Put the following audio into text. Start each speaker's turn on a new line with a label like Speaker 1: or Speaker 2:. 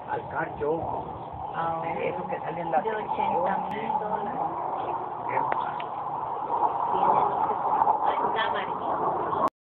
Speaker 1: al carcho.
Speaker 2: Ah,
Speaker 1: Eso que sale en la
Speaker 2: de 80.000.